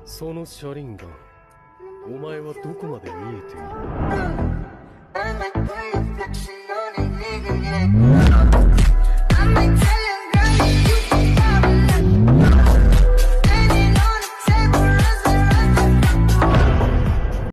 その車輪ガン、お前はどこまで見えている？